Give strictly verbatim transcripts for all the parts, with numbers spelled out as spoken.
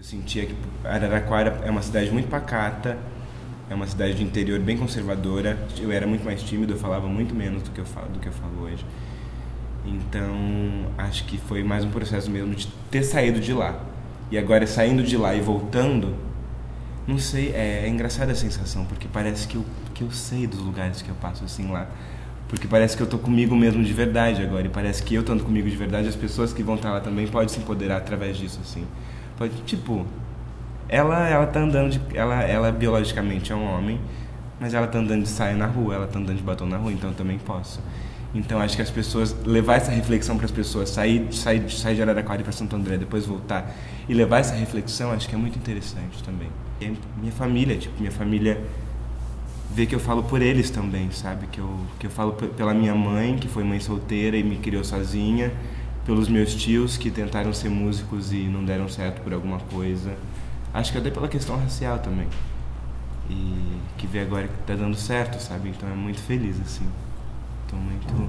Eu sentia que Araraquara é uma cidade muito pacata, é uma cidade de interior bem conservadora. Eu era muito mais tímido, eu falava muito menos do que eu falo, do que eu falo hoje. Então, acho que foi mais um processo mesmo de ter saído de lá. E agora, saindo de lá e voltando, não sei, é, é engraçada a sensação, porque parece que eu, que eu sei dos lugares que eu passo assim lá. Porque parece que eu tô comigo mesmo de verdade agora. E parece que eu estando comigo de verdade, as pessoas que vão estar lá também podem se empoderar através disso, assim. Pode, tipo, ela, ela tá andando de... Ela, ela biologicamente é um homem, mas ela tá andando de saia na rua, ela tá andando de batom na rua, então eu também posso. Então acho que as pessoas, levar essa reflexão para as pessoas, sair, sair, sair de Araraquara e para Santo André, depois voltar e levar essa reflexão, acho que é muito interessante também. E minha família, tipo, minha família vê que eu falo por eles também, sabe? Que eu, que eu falo pela minha mãe, que foi mãe solteira e me criou sozinha, pelos meus tios que tentaram ser músicos e não deram certo por alguma coisa. Acho que até pela questão racial também. E que vê agora que tá dando certo, sabe? Então é muito feliz, assim. Tô muito...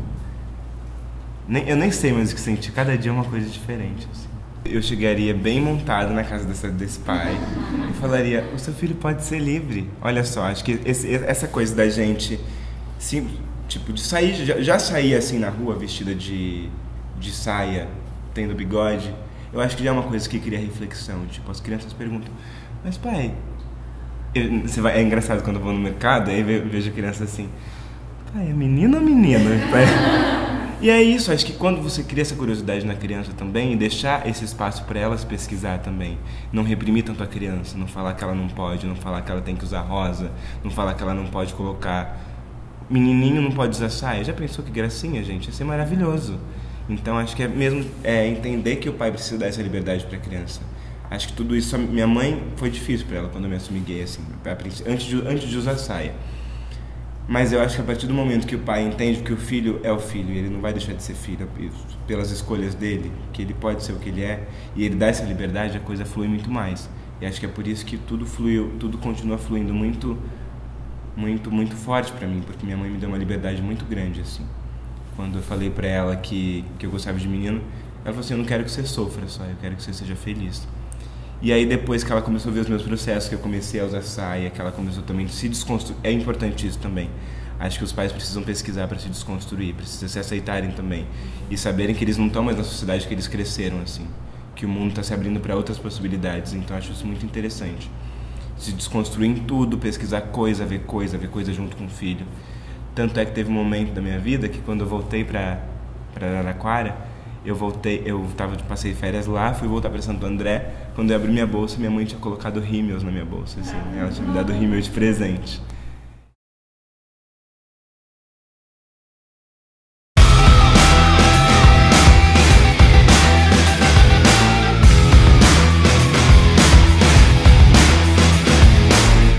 Nem, eu nem sei mais o que sentir, cada dia é uma coisa diferente, assim. Eu chegaria bem montado na casa dessa, desse pai e falaria, o seu filho pode ser livre. Olha só, acho que esse, essa coisa da gente, sim, tipo, de sair, já, já sair assim na rua vestida de, de saia, tendo bigode, eu acho que já é uma coisa que cria reflexão. Tipo, as crianças perguntam, mas pai... Eu, você vai, é engraçado quando eu vou no mercado, aí eu vejo a criança assim, pai, é menino ou menina? E é isso, acho que quando você cria essa curiosidade na criança também, e deixar esse espaço para elas pesquisar também, não reprimir tanto a criança, não falar que ela não pode, não falar que ela tem que usar rosa, não falar que ela não pode colocar... Menininho não pode usar saia. Já pensou que gracinha, gente? Ia ser maravilhoso. Então acho que é mesmo é, entender que o pai precisa dar essa liberdade para a criança. Acho que tudo isso... Minha mãe foi difícil para ela quando eu me assumi gay, assim, antes de, antes de usar saia. Mas eu acho que a partir do momento que o pai entende que o filho é o filho e ele não vai deixar de ser filho pelas escolhas dele, que ele pode ser o que ele é, e ele dá essa liberdade, a coisa flui muito mais. E acho que é por isso que tudo fluiu, tudo continua fluindo muito, muito, muito forte pra mim, porque minha mãe me deu uma liberdade muito grande, assim. Quando eu falei pra ela que, que eu gostava de menino, ela falou assim, eu não quero que você sofra só, eu quero que você seja feliz. E aí depois que ela começou a ver os meus processos, que eu comecei a usar saia, que ela começou também a se desconstruir, é importante isso também. Acho que os pais precisam pesquisar para se desconstruir, precisam se aceitarem também. E saberem que eles não estão mais na sociedade que eles cresceram, assim. Que o mundo está se abrindo para outras possibilidades, então acho isso muito interessante. Se desconstruir em tudo, pesquisar coisa, ver coisa, ver coisa junto com o filho. Tanto é que teve um momento da minha vida que quando eu voltei para Araraquara, eu voltei, eu tava, passei férias lá, fui voltar para Santo André. Quando eu abri minha bolsa, minha mãe tinha colocado rímels na minha bolsa, assim. Ela tinha me dado rímel de presente.